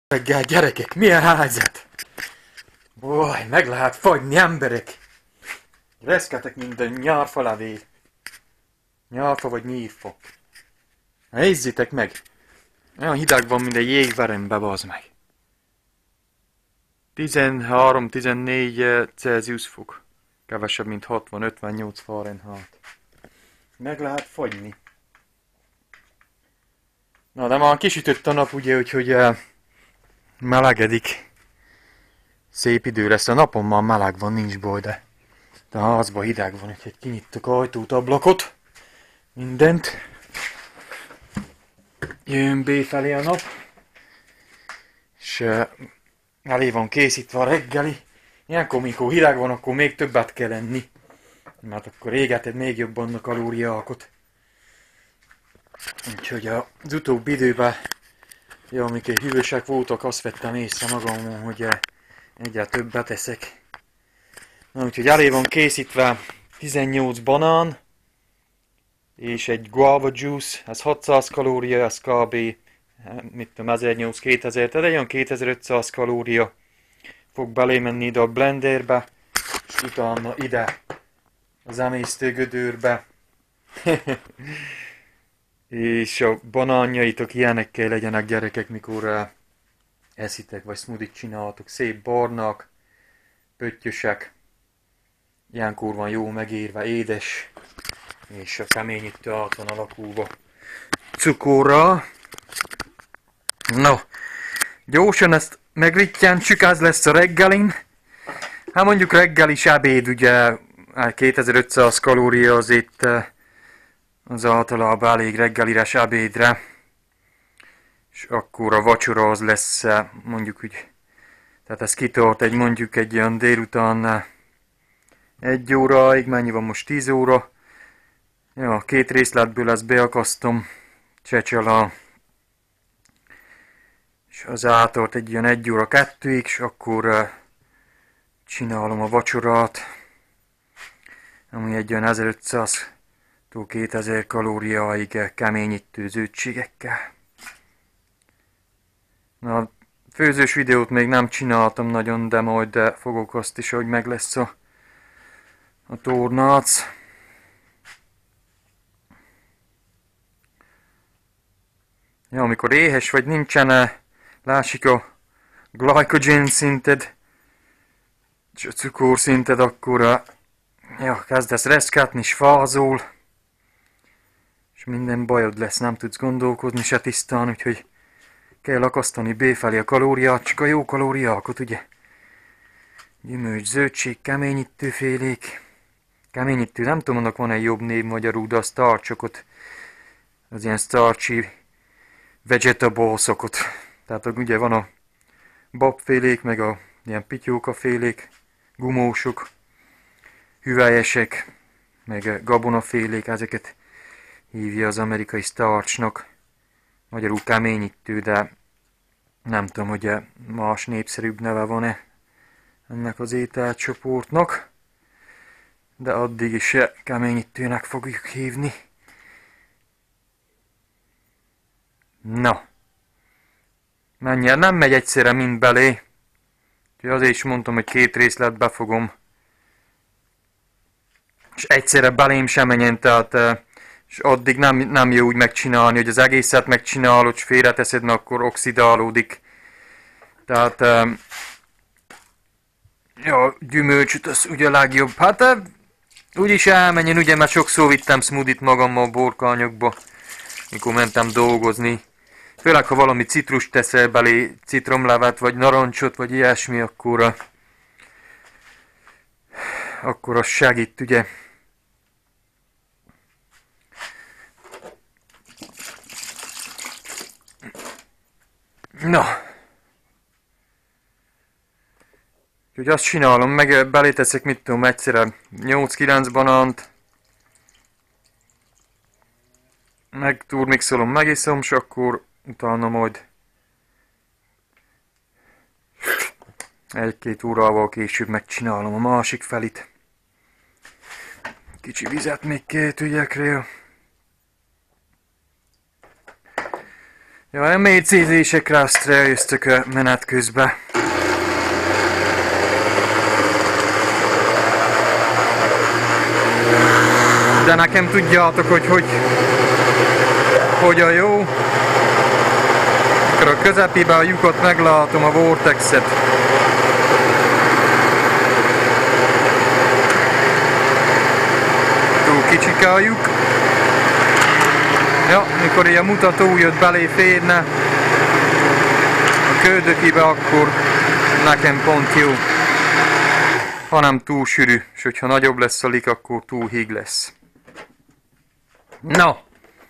Reggel, gyerekek, milyen helyzet? Boj, meg lehet fagyni, emberek! Reszketek minden nyárfalavél. Nyárfa vagy nyírfa. Nézzétek meg! Olyan hideg van, mint egy jégverembe, bazd meg. 13-14 Celsius fok. Kevesebb, mint 60-58 Fahrenheit. Meg lehet fagyni. Na, de már kisütött a nap, ugye, úgyhogy melegedik. Szép idő lesz. A napon már meleg van, nincs baj, de a házban hideg van, úgyhogy kinyittuk ajtót, ablakot. Mindent. Jön B felé a nap. És elé van készítve a reggeli. Ilyenkor, mikor hideg van, akkor még többet kell enni. Mert akkor égeted még jobban a kalóriákat. Úgyhogy az utóbbi időben, amikor hűvösek voltak, azt vettem észre magamon, hogy egyre többet eszek. Na, úgyhogy elé van készítve 18 banán, és egy guava juice, ez 600 kalória, ez kb. Mit tudom, 1800-2000, tehát egy olyan 2500 kalória fog belémenni ide a blenderbe, és utána ide az emésztőgödörbe. És a banánjaitok ilyenekkel legyenek, gyerekek, mikor eszitek, vagy smoothie csináltok, szép barnak, pöttyösek. Ilyenkor van jó megérve, édes, és a keményítő át van alakulva cukorral. No, gyorsan ezt megrittyentsük, ez lesz a reggelin. Hát mondjuk reggel is ebéd, ugye 2500 kalória az itt az általában elég reggelires ebédre. És akkor a vacsora az lesz mondjuk úgy, tehát ez kitart mondjuk egy olyan délután 1 óraig, mennyi van most, 10 óra. Ja, 2 részletből ezt beakasztom, csecsel és az átart egy ilyen 1 óra 2-ig, és akkor csinálom a vacsorát, ami egy olyan 1500-tól 2000 kalóriáig keményítő zöldségekkel. Na, a főzős videót még nem csináltam nagyon, de majd fogok azt is, hogy meg lesz a tornác. Ja, amikor éhes vagy, nincsen, lássik a glycogen szinted, és a cukorszinted, akkor ja, kezdesz reszketni, és fázol, és minden bajod lesz, nem tudsz gondolkodni se tisztán, úgyhogy kell akasztani B felé a kalóriát, csak a jó kalóriákat, ugye? Gyümölcs, zöldség, keményítőfélék. Keményítő, nem tudom, annak van egy jobb név magyarul, de a starchokot, az ilyen starchy vegetablesokot. Tehát ugye van a babfélék, meg a ilyen pityókafélék, gumósok, hüvelyesek, meg gabonafélék, ezeket hívja az amerikai starchnak. Magyarul keményítő, de nem tudom, hogy más népszerűbb neve van-e ennek az ételcsoportnak. De addig is keményítőnek fogjuk hívni. Na. Mennyire nem megy egyszerre mind belé. Úgyhogy azért is mondtam, hogy 2 részlet befogom. És egyszerre belém sem menjen, tehát és addig nem jó úgy megcsinálni, hogy az egészet megcsinálod, és félreteszed, mert akkor oxidálódik. Tehát ja, gyümölcsöt az ugye a legjobb. Hát úgyis elmenjen, ugye, mert sokszor vittem smoothie-t magammal a borkányokba, mikor mentem dolgozni. Főleg, ha valami citrust teszel belé, citromlevet, vagy narancsot, vagy ilyesmi, akkor az segít, ugye. Na. Úgyhogy azt csinálom, meg beléteszek, mit tudom, egyszerre 8-9 banánt. Meg turmixolom, megiszom, és akkor utána majd 1-2 órával később megcsinálom a másik felit. Kicsi vizet még 2 ügyekről. Jaj, a mélycézésekre azt rájöztök a menet közben. De nekem tudjátok, hogy a jó. Akkor a közepébe a lyukot meglátom, a vortexet. Túl kicsike a lyuk. Ja, mikor ilyen mutató jött belé férne a köldökibe, akkor nekem pont jó. Hanem túl sűrű, és hogyha nagyobb lesz a lik, akkor túl híg lesz. No!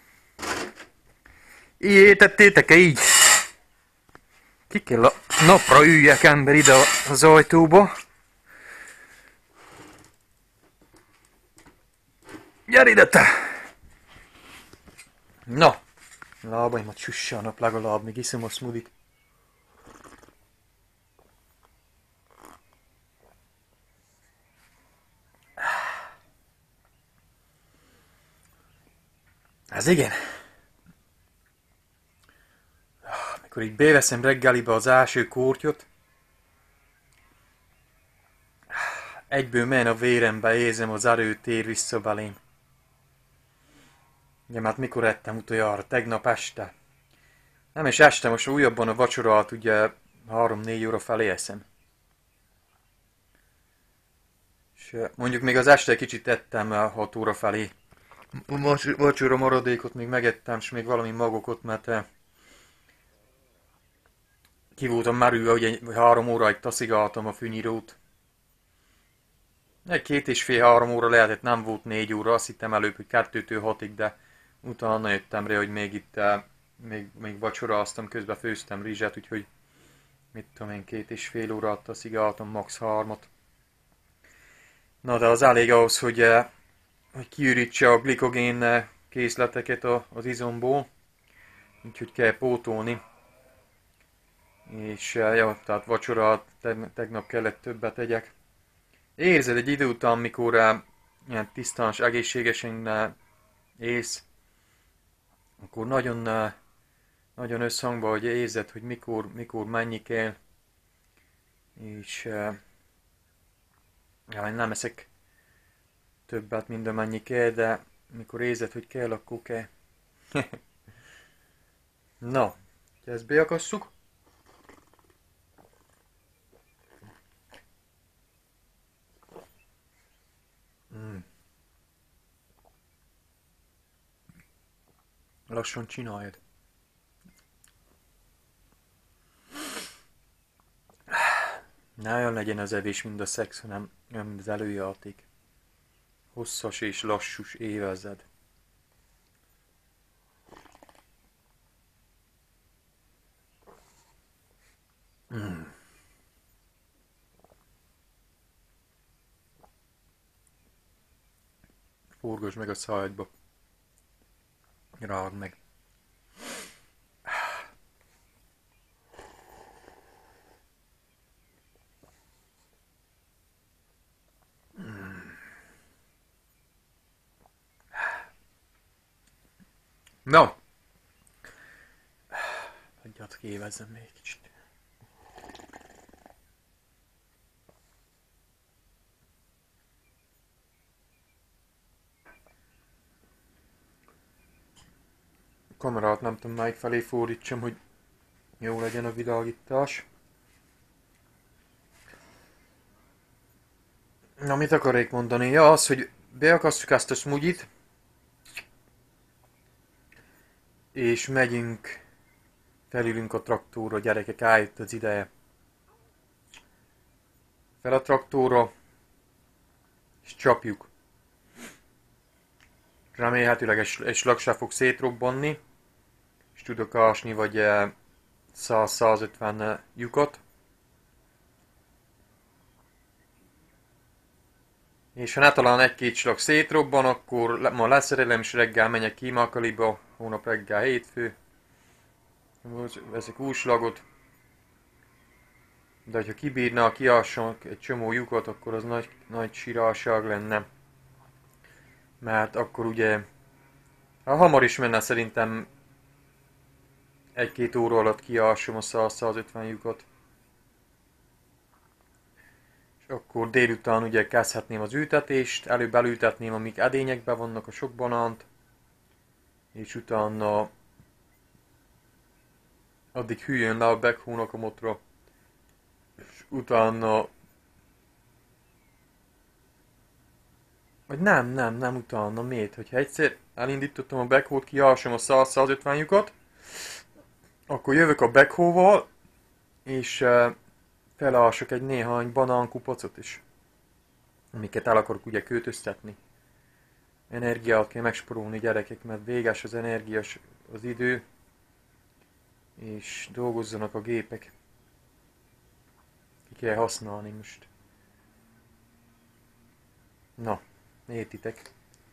Így étettétek-e így? Ki kell a napra üljek ember ide az ajtóba. Gyere ide te! No! Lábaimat süsse a nap legalább, még iszom a smoothie-t. Ez igen. Mikor így beveszem reggelibe az első kórtyot, egyből men a vérembe, érzem az erő tér vissza belém. Ugye, hát mikor ettem utoljára? Tegnap este. Nem is este, most újabban a vacsorát ugye 3-4 óra felé eszem. És mondjuk még az este kicsit ettem 6 óra felé. Vacsora maradékot még megettem, és még valami magokot, mert ki voltam merülve, ugye 3 óráig taszigáltam a fűnyírót. 2,5-3 óra lehetett, nem volt 4 óra, azt hittem előbb, hogy 2-től 6-ig, de utána jöttem rá, hogy még itt még vacsoráztam, közben főztem rizset, úgyhogy mit tudom én, 2,5 órát taszigáltam, max. 3-at. Na de az elég ahhoz, hogy kiürítse a glikogén készleteket az izomból, úgyhogy kell pótolni. És ja, tehát vacsora tegnap kellett többet tegyek. Érzed egy idő után, mikor ilyen tisztán és egészségesen élsz, akkor nagyon, nagyon összhangban, hogy érzed, hogy mikor menni kell. És ja, nem eszek többet, mint amennyi kell, de mikor érzed, hogy kell, akkor kell. Na, ezt beakasszuk. Lassan csináljad. Ne olyan legyen az evés, mint a szex, hanem olyan, mint az előjáték. Hosszas és lassús évezred. Forgasd meg a szájadba. Rágd meg. No! Hagyjatok, évezzem még egy kicsit. A kamerát nem tudom melyik felé fordítsam, hogy jó legyen a világítás. Na, mit akarék mondani? Ja, az, hogy beakasztjuk ezt a smoothie-t, és megyünk, felülünk a traktorra, gyerekek, eljött az ideje. Fel a traktorra, és csapjuk. Remélhetőleg egy slag se fog szétrobbanni, és tudok ásni vagy 100-150 lyukat. És ha ne talán egy-két slag szétrobban, akkor ma leszerelem, és reggel menjek Kímákaliba, hónap reggel hétfő. Veszek új slagot. De ha kibírna, kiássanak egy csomó lyukat, akkor az nagy sírálság lenne. Mert akkor ugye, ha hamar is menne szerintem 1-2 óra alatt kialsom a 100-150 lyukot. És akkor délután ugye kezdhetném az ültetést, előbb elültetném, amíg edényekben vannak a sok banánt, és utána addig hűljön le a backhoe-nak a motra, és utána... Vagy nem utána, miért? Hogyha egyszer elindítottam a backhoe-t, kialsom a 100-150 lyukat, akkor jövök a backhoe-val, és felállsak egy néhány banánkupacot is, amiket el akarok ugye költöztetni. Energiát kell megsporolni, gyerekek, mert véges az energiás az idő, és dolgozzanak a gépek. Ki kell használni most. Na, értitek.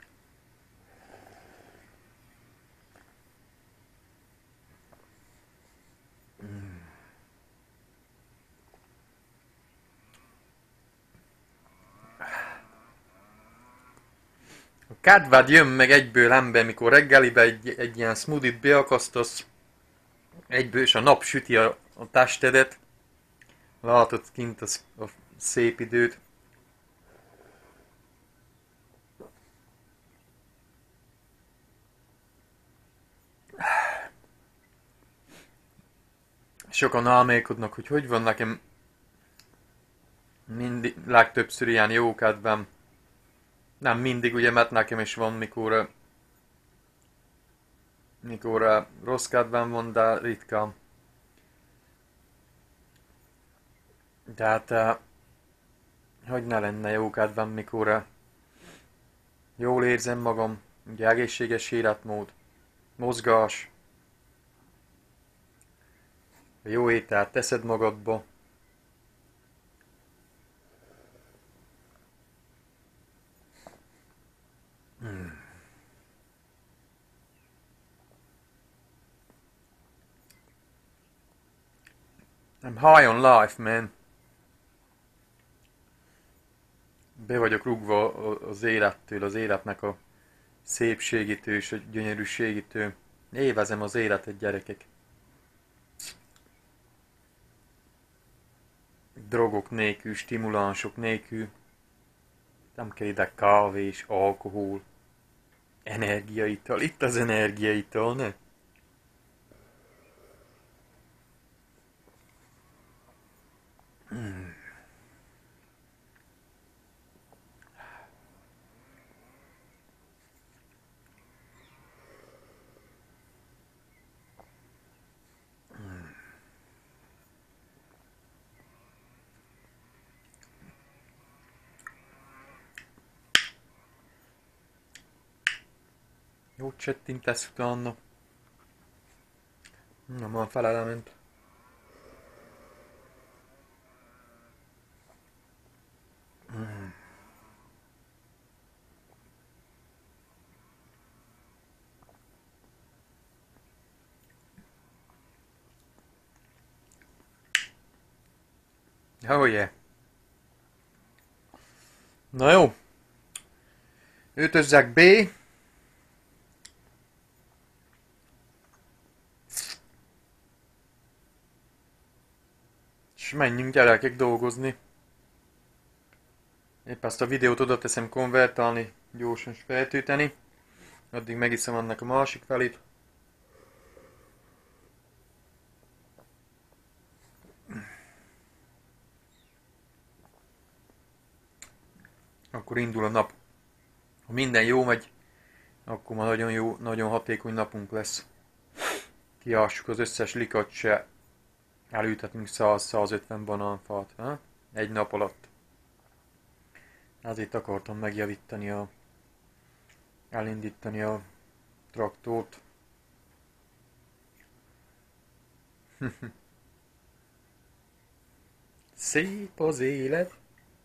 A kedved jön meg egyből ember, mikor reggelibe egy ilyen smoothie-t beakasztasz, egyből és a nap süti a testedet, látod kint a szép időt. Sokan álmélkodnak, hogy van nekem mindig, legtöbbször ilyen jó kedvem. Nem mindig, ugye, mert nekem is van, mikor rossz kedvem van, de ritkán. De hát, hogy ne lenne jó kedvem, mikor jól érzem magam, ugye egészséges életmód, mozgás, jó ételt teszed magadba. I'm high on life, man. Be vagyok rúgva az élettől, az életnek a szépségitől és a gyönyörűségitől. Évezem az életet, gyerekek. Drogok nélkül, stimulánsok nélkül. Nem kell ide kávé és alkohol. Energiaital. Itt az energiaital, ne? Jó csettintesz utána. Nem van felelement. Oh yeah. Na jó. Öltözzek B. És menjünk, gyerekek, dolgozni. Épp ezt a videót oda teszem konvertálni, gyorsan feltölteni. Addig megiszom annak a másik felét. Akkor indul a nap. Ha minden jó megy, akkor már nagyon jó, nagyon hatékony napunk lesz. Kiássuk az összes likat, se elültetünk 100-150 banánfát. Ha? Egy nap alatt. Azért akartam megjavítani elindítani a traktort. Szép az élet.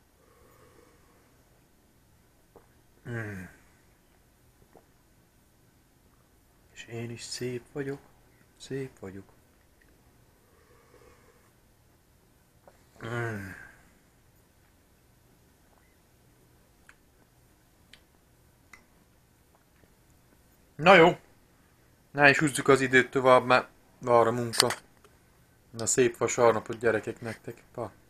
És én is szép vagyok. Szép vagyok. Na jó. Ne is húzzuk az időt tovább, mert Arra munka. Na szép vasárnapot gyerekek nektek. Pa.